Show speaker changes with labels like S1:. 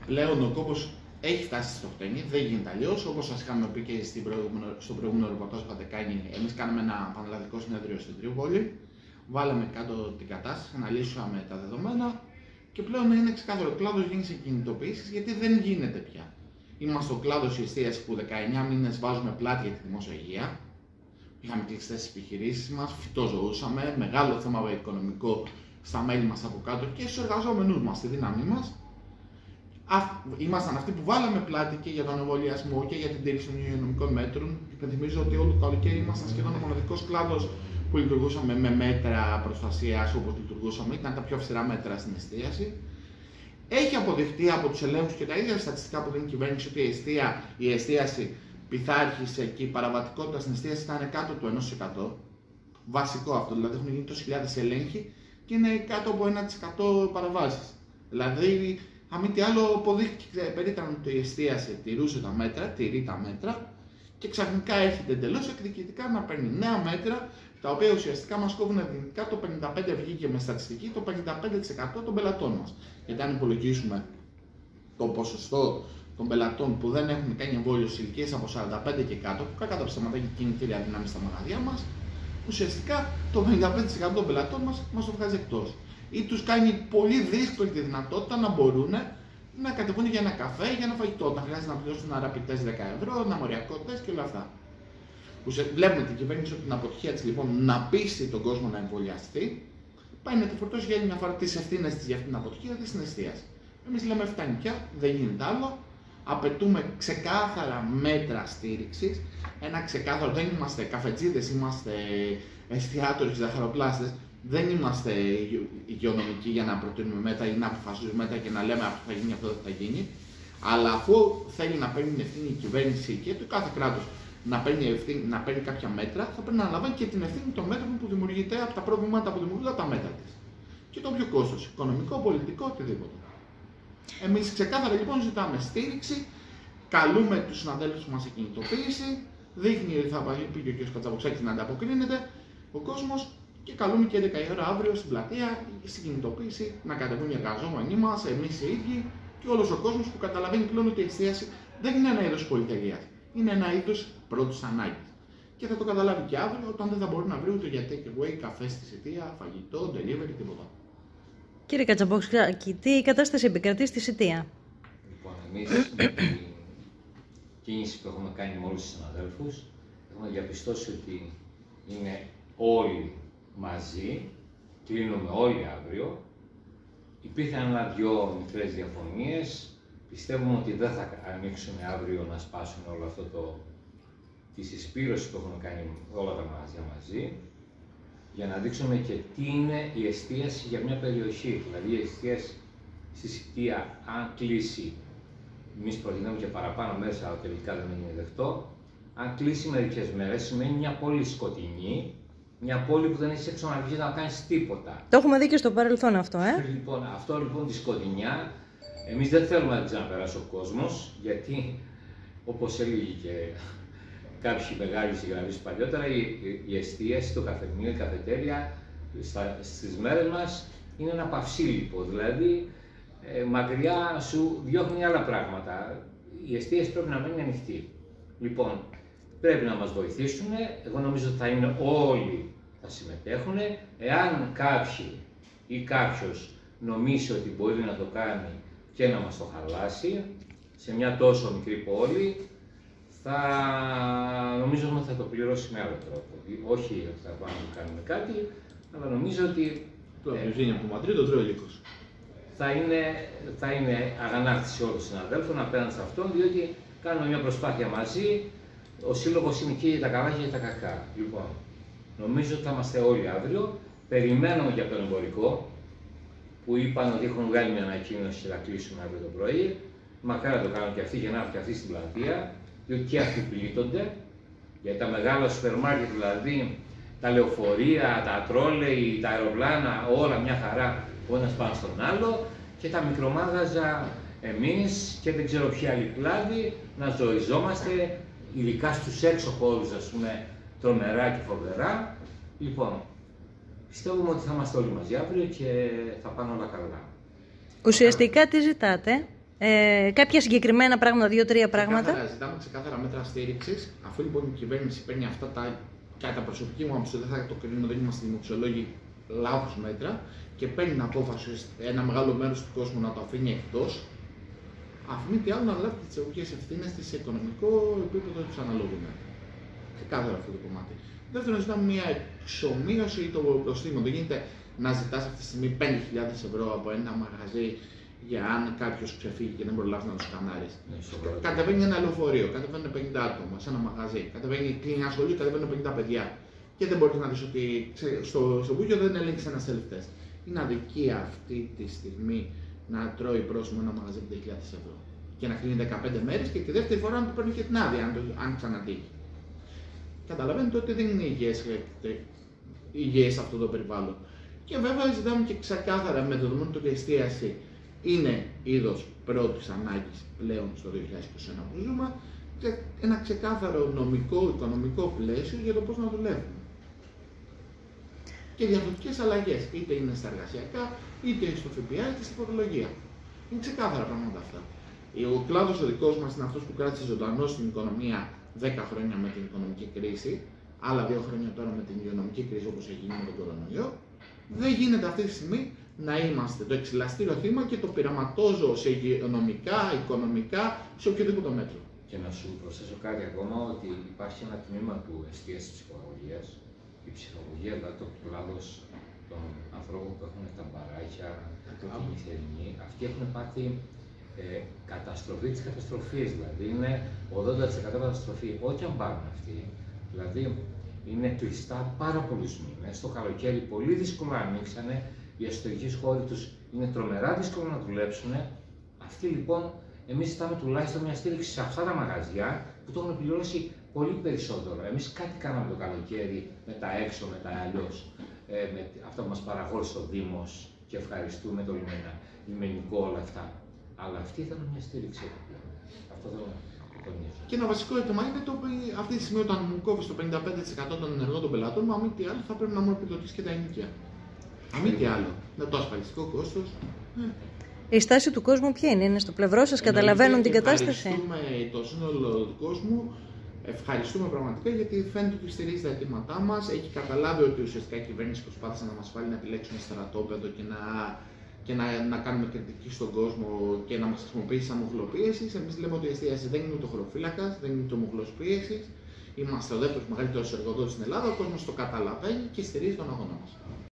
S1: Πλέον ο κόπος έχει φτάσει στο χτένι, δεν γίνεται αλλιώς. Όπως σας είχαμε πει και στο προηγούμενο ρεπορτάζ που είχατε κάνει, εμείς κάναμε ένα πανελλαδικό συνέδριο στην Τριπόλη. Βάλαμε κάτω την κατάσταση, αναλύσαμε τα δεδομένα και πλέον είναι ξεκάθαρο. Ο κλάδος γίνει σε κινητοποιήσεις γιατί δεν γίνεται πια. Είμαστε ο κλάδος η εστίαση που 19 μήνες βάζουμε πλάτη για τη δημόσια υγεία. Είχαμε κλειστές επιχειρήσεις μας, φυτοζωούσαμε, μεγάλο θέμα οικονομικό στα μέλη μας από κάτω και στους εργαζόμενους μας, στη δύναμή μας. Ήμασταν αυτοί που βάλαμε πλάτη και για τον εμβολιασμό και για την τήρηση των υγειονομικών μέτρων. Υπενθυμίζω ότι όλο το καλοκαίρι ήμασταν σχεδόν ο μοναδικός κλάδος που λειτουργούσαμε με μέτρα προστασίας όπως λειτουργούσαμε, ήταν τα πιο αυστηρά μέτρα στην εστίαση. Έχει αποδειχτεί από τους ελέγχους και τα ίδια στατιστικά που δίνει η κυβέρνηση ότι η εστίαση πειθάρχησε και η παραβατικότητα στην εστίαση ήταν κάτω του 1%. Βασικό αυτό, δηλαδή έχουν γίνει τόσες χιλιάδες ελέγχοι και είναι κάτω από 1% παραβάσεις. Δηλαδή, αν μη τι άλλο, αποδείχθηκε περίτα ότι η εστίαση τηρεί τα μέτρα και ξαφνικά έρχεται εντελώς εκδικητικά να παίρνει νέα μέτρα τα οποία ουσιαστικά μας κόβουν δυνητικά. Το 55% βγήκε με στατιστική, το 55% των πελατών μας. Γιατί αν υπολογίσουμε το ποσοστό των πελατών που δεν έχουν κάνει εμβόλιο σε ηλικίες από 45 και κάτω, που κακά τα ψέματα έχει κινητήρια δύναμη στα μαγαζιά μας, ουσιαστικά το 55% των πελατών μας το βγάζει εκτός. Ή τους κάνει πολύ δύσκολη τη δυνατότητα να μπορούν να κατεβούν για ένα καφέ, για ένα φαγητό. Να χρειάζεται να πληρώσουν ένα rapid test 10 ευρώ, ένα μοριακό τεστ και όλα αυτά. Βλέπουμε την κυβέρνηση ότι την αποτυχία της λοιπόν να πείσει τον κόσμο να εμβολιαστεί, πάει να τη φορτώσει για άλλη μια φορά τις ευθύνες της για αυτή την αποτυχία της στην εστίαση. Εμείς λέμε φτάνει πια, δεν γίνεται άλλο. Απαιτούμε ξεκάθαρα μέτρα στήριξης. Ένα ξεκάθαρο, δεν είμαστε καφετζίδες, είμαστε εστιατόροι και ζαχαροπλάστες. Δεν είμαστε υγειονομικοί για να προτείνουμε μέτρα ή να αποφασίζουμε μέτρα και να λέμε αυτό θα γίνει, αυτό δεν θα γίνει. Αλλά αφού θέλει να παίρνει την ευθύνη η κυβέρνηση και το κάθε κράτος να παίρνει κάποια μέτρα, θα πρέπει να αναλαμβάνει και την ευθύνη των μέτρων που δημιουργείται από τα προβλήματα που δημιουργούνται τα μέτρα της. Και το όποιο κόστος, οικονομικό, πολιτικό, οτιδήποτε. Εμείς ξεκάθαρα λοιπόν ζητάμε στήριξη, καλούμε τους συναδέλφους μας σε κινητοποίηση, δείχνει ότι θα πει και ο κ. Κατσαβοξάκης να ανταποκρίνεται ο κόσμος. Και καλούμε και 11 η ώρα αύριο στην πλατεία, στην κινητοποίηση, να κατεβούν οι εργαζόμενοι μας, εμείς οι ίδιοι και όλος ο κόσμος που καταλαβαίνει πλέον ότι η εστίαση δεν είναι ένα είδος πολυτελείας. Είναι ένα είδος πρώτης ανάγκης. Και θα το καταλάβει και αύριο όταν δεν θα μπορεί να βρει ούτε για take away, καφέ στη Σιτία, φαγητό, delivery, τίποτα.
S2: Κύριε Κατσαμπόξακη, τι κατάσταση επικρατεί στη Σιτία?
S3: Λοιπόν, εμείς με την κίνηση που έχουμε κάνει με όλους τους συναδέλφους, έχουμε διαπιστώσει ότι είναι όλοι μαζί, κλείνουμε όλοι αύριο. Υπήρχαν ένα-δυο μικρές διαφωνίες. Πιστεύουμε ότι δεν θα ανοίξουν αύριο να σπάσουν όλο αυτό τη συσπήρωση που έχουν κάνει όλα τα μαγαζιά μαζί, για να δείξουμε και τι είναι η εστίαση για μια περιοχή. Δηλαδή η εστίαση στη Σιτία, αν κλείσει, εμείς προτείναμε και παραπάνω μέρες, αλλά τελικά δεν είναι δεκτό, αν κλείσει μερικές μέρες, σημαίνει μια πόλη σκοτεινή, μια πόλη που δεν έχει έξω να βγει να κάνεις τίποτα.
S2: Το έχουμε δει και στο παρελθόν αυτό,
S3: Λοιπόν, αυτό λοιπόν τη σκοτεινιά, εμείς δεν θέλουμε να ξαναπεράσει ο κόσμος, γιατί όπως έλεγε και κάποιοι μεγάλοι συγγραφείς παλιότερα, η εστίαση, το καφενείο, η καφετέρια στις μέρες μας είναι ένα παυσίλιπο, δηλαδή μακριά σου διώχνει άλλα πράγματα. Η εστίαση πρέπει να μείνει ανοιχτή. Λοιπόν, πρέπει να μας βοηθήσουν, εγώ νομίζω ότι θα είναι όλοι θα συμμετέχουν. Εάν κάποιοι ή κάποιος νομίσει ότι μπορεί να το κάνει και να μας το χαλάσει σε μια τόσο μικρή πόλη, νομίζω ότι θα το πληρώσει με άλλο τρόπο. Όχι ότι θα πάμε να κάνουμε κάτι, αλλά νομίζω ότι
S1: από το Μαντρί, το τρώει ο λύκος.
S3: Θα είναι αγανάκτηση όλων των συναδέλφων απέναντι σε αυτόν, διότι κάνουμε μια προσπάθεια μαζί. Ο σύλλογος είναι και για τα καλά και για τα κακά. Λοιπόν, νομίζω ότι θα είμαστε όλοι αύριο. Περιμένουμε για τον εμπορικό, που είπαν ότι έχουν βγάλει μια ανακοίνωση και θα κλείσουμε αύριο το πρωί. Μακάρι να το κάνουν και αυτοί για να έρθουν και αυτοί στην πλατεία, διότι και αυτοί πλήττονται. Γιατί τα μεγάλα σούπερ μάρκετ, δηλαδή τα λεωφορεία, τα τρόλεϊ, τα αεροπλάνα, όλα μια χαρά ο ένας πάνω στον άλλο. Και τα μικρομάγαζα εμείς και δεν ξέρω ποιοι άλλοι κλάδοι να ζοριζόμαστε, ειδικά στους έξω χώρους, ας πούμε, τρομερά και φοβερά. Λοιπόν, πιστεύουμε ότι θα είμαστε όλοι μαζί αύριο και θα πάνε όλα καλά.
S2: Ουσιαστικά τι ζητάτε? Κάποια συγκεκριμένα πράγματα, 2-3 πράγματα.
S1: Ζητάμε ξεκάθαρα μέτρα στήριξης. Αφού λοιπόν η κυβέρνηση παίρνει αυτά κατά προσωπική μου άποψη, δεν θα το κρίνω, δεν είμαστε δημοξιολόγοι, λάθος μέτρα και παίρνει την απόφαση ένα μεγάλο μέρος του κόσμου να το αφήνει εκτός, αφού μη τι άλλο να λάβει τις εξαγωγικές ευθύνες της σε οικονομικό επίπεδο τους αναλογούν. Ξεκάθαρα αυτό το κομμάτι. Δεύτερον, ζητάμε μια εξομοίωση το προστίμο. Δεν γίνεται να ζητάς αυτή τη στιγμή 5.000 ευρώ από ένα μαγαζί για αν κάποιος ξεφύγει και δεν προλάβει να το σκανάρει. Κατεβαίνει ένα λεωφορείο, κατεβαίνουν 50 άτομα σε ένα μαγαζί, κλείνει ένα σχολείο, κατεβαίνουν 50 παιδιά. Και δεν μπορεί να δει ότι στο Βούγιο δεν έλεγξε ένα self-test. Είναι αδικία αυτή τη στιγμή να τρώει πρόσημο ένα μαγαζί 5.000 ευρώ και να κλείνει 15 μέρες και τη δεύτερη φορά να του παίρνει και την άδεια, αν ξανατύχει. Καταλαβαίνετε ότι δεν είναι υγιές αυτό το περιβάλλον. Και βέβαια ζητάμε και ξεκάθαρα με δεδομένο ότι η εστίαση είναι είδος πρώτης ανάγκης πλέον στο 2021 που ζούμε, ένα ξεκάθαρο νομικό, οικονομικό πλαίσιο για το πώς να δουλεύουμε. Και διαφορετικές αλλαγές, είτε είναι στα εργασιακά, είτε στο ΦΠΑ, είτε στη φορολογία. Είναι ξεκάθαρα πράγματα αυτά. Ο κλάδος ο δικός μας είναι αυτός που κράτησε ζωντανό στην οικονομία 10 χρόνια με την οικονομική κρίση, άλλα 2 χρόνια τώρα με την υγειονομική κρίση όπως έχει γίνει με τον κορονοϊό. Δεν γίνεται αυτή τη στιγμή να είμαστε το εξελαστήριο θύμα και το πειραματόζω σε υγειονομικά, οικονομικά, σε οποιοδήποτε μέτρο.
S3: Και να σου προσθέσω κάτι ακόμα, ότι υπάρχει ένα τμήμα του εστίασης ψυχολογίας. Η ψυχολογία, δηλαδή το κλάδος των ανθρώπων που έχουν τα μπαράκια, την νυχτερινή, αυτοί έχουν πάθει καταστροφή της καταστροφής. Δηλαδή είναι 80% καταστροφή. Ό,τι αν πάρουν αυτοί, δηλαδή είναι κλειστά πάρα πολλούς μήνες. Το καλοκαίρι πολύ δύσκολο να ανοίξουν. Οι εσωτερικοί χώροι τους είναι τρομερά δύσκολο να δουλέψουν. Αυτοί λοιπόν, εμείς ζητάμε τουλάχιστον μια στήριξη σε αυτά τα μαγαζιά που το έχουν πληρώσει πολύ περισσότερο. Εμείς κάτι κάναμε το καλοκαίρι με τα έξω, με τα αλλιώς, με αυτά που μας παραχώρησε ο Δήμος και ευχαριστούμε το λιμενικό, όλα αυτά. Αλλά αυτοί θέλουν μια στήριξη. Αυτό θέλω να τονίσω.
S1: Και ένα βασικό αίτημα είναι το ότι αυτή τη στιγμή όταν μου κόβει το 55% των ενεργών των πελατών μου, αν μη τι άλλο, θα πρέπει να μου επιδοτήσει και τα ενοικία. Αν μη τι άλλο. Με το ασφαλιστικό κόστος.
S2: Η στάση του κόσμου ποια είναι στο πλευρό σας, καταλαβαίνουν την κατάσταση?
S1: Ευχαριστούμε το σύνολο του κόσμου. Ευχαριστούμε πραγματικά γιατί φαίνεται ότι στηρίζει τα αιτήματά μας. Έχει καταλάβει ότι ουσιαστικά η κυβέρνηση προσπάθησε να μας βάλει να επιλέξουμε στρατόπεδο και να κάνουμε κριτική στον κόσμο και να μας χρησιμοποιήσει σαν μοχλοπίεση. Εμείς λέμε ότι η εστίαση δεν είναι ούτε χωροφύλακας, δεν είναι ούτε μοχλός πίεσης. Είμαστε ο δεύτερος μεγαλύτερος εργοδότης στην Ελλάδα. Ο κόσμος το καταλαβαίνει και στηρίζει τον αγώνα μας.